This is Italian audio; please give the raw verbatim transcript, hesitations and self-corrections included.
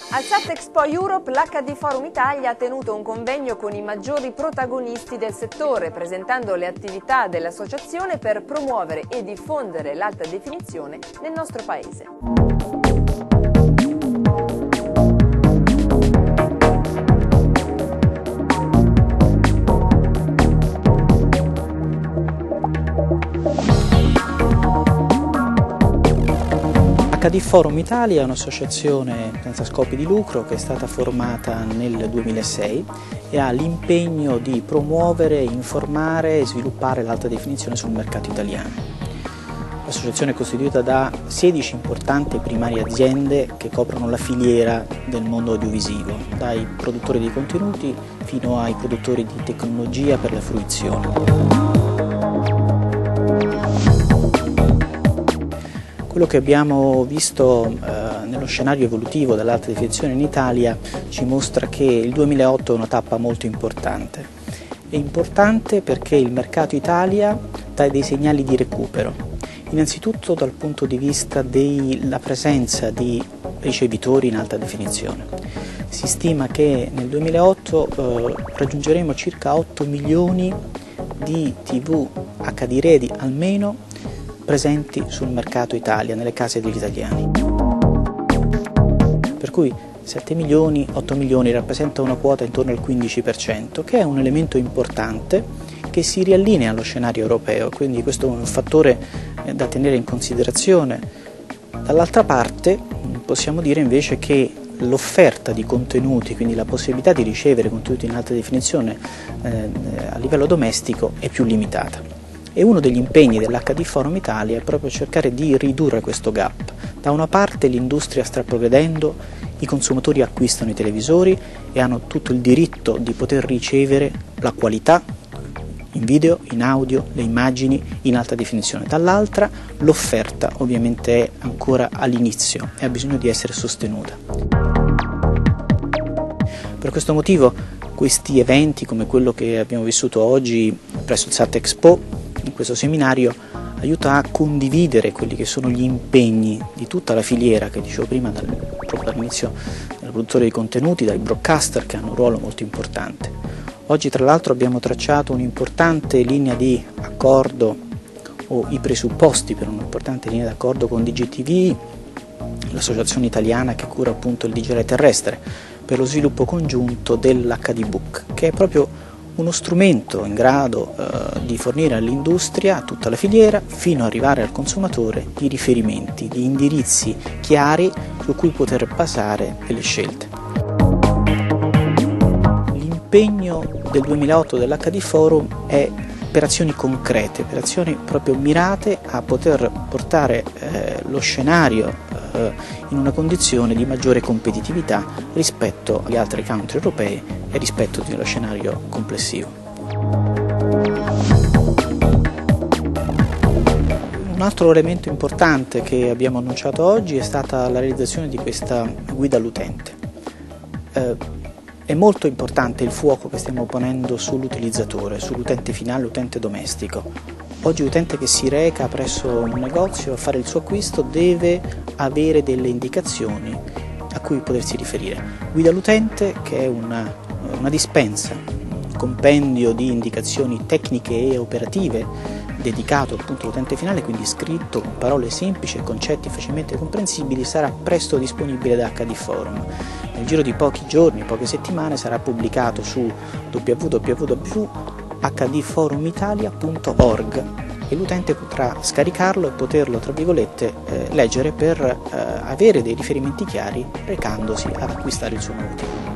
Al SATEXPO Europe l'H D Forum Italia ha tenuto un convegno con i maggiori protagonisti del settore, presentando le attività dell'associazione per promuovere e diffondere l'alta definizione nel nostro paese. H D Forum Italia è un'associazione senza scopi di lucro che è stata formata nel duemilasei e ha l'impegno di promuovere, informare e sviluppare l'alta definizione sul mercato italiano. L'associazione è costituita da sedici importanti e primarie aziende che coprono la filiera del mondo audiovisivo, dai produttori di contenuti fino ai produttori di tecnologia per la fruizione. Quello che abbiamo visto eh, nello scenario evolutivo dell'alta definizione in Italia ci mostra che il duemilaotto è una tappa molto importante. È importante perché il mercato Italia dà dei segnali di recupero, innanzitutto dal punto di vista della presenza di ricevitori in alta definizione. Si stima che nel duemilaotto eh, raggiungeremo circa otto milioni di tivù H D Ready almeno presenti sul mercato Italia, nelle case degli italiani. Per cui sette milioni, otto milioni rappresenta una quota intorno al quindici per cento, che è un elemento importante che si riallinea allo scenario europeo, quindi questo è un fattore da tenere in considerazione. Dall'altra parte possiamo dire invece che l'offerta di contenuti, quindi la possibilità di ricevere contenuti in alta definizione eh, a livello domestico è più limitata. E uno degli impegni dell'H D Forum Italia è proprio cercare di ridurre questo gap. Da una parte l'industria sta progredendo, i consumatori acquistano i televisori e hanno tutto il diritto di poter ricevere la qualità in video, in audio, le immagini in alta definizione. Dall'altra l'offerta ovviamente è ancora all'inizio e ha bisogno di essere sostenuta. Per questo motivo questi eventi come quello che abbiamo vissuto oggi presso il SATEXPO, in questo seminario, aiuta a condividere quelli che sono gli impegni di tutta la filiera che dicevo prima, dal, proprio dall'inizio del produttore di contenuti, dai broadcaster che hanno un ruolo molto importante. Oggi tra l'altro abbiamo tracciato un'importante linea di accordo o i presupposti per un'importante linea d'accordo con D G T V, l'associazione italiana che cura appunto il digitale terrestre, per lo sviluppo congiunto dell'H D Book, che è proprio uno strumento in grado eh, di fornire all'industria, a tutta la filiera, fino ad arrivare al consumatore, di riferimenti, di indirizzi chiari su cui poter basare delle scelte. L'impegno del duemilaotto dell'H D Forum è per azioni concrete, per azioni proprio mirate a poter portare eh, lo scenario eh, in una condizione di maggiore competitività rispetto agli altri country europei e rispetto dello scenario complessivo. Un altro elemento importante che abbiamo annunciato oggi è stata la realizzazione di questa guida all'utente. Eh, È molto importante il fuoco che stiamo ponendo sull'utilizzatore, sull'utente finale, l'utente domestico. Oggi l'utente che si reca presso un negozio a fare il suo acquisto deve avere delle indicazioni a cui potersi riferire. Guida all'utente, che è una, una dispensa, un compendio di indicazioni tecniche e operative dedicato appunto all'utente finale, quindi scritto con parole semplici e concetti facilmente comprensibili, sarà presto disponibile da H D Forum. Nel giro di pochi giorni, poche settimane, sarà pubblicato su w w w punto h d forum italia punto org e l'utente potrà scaricarlo e poterlo, tra virgolette, eh, leggere per eh, avere dei riferimenti chiari recandosi ad acquistare il suo nuovo titolo.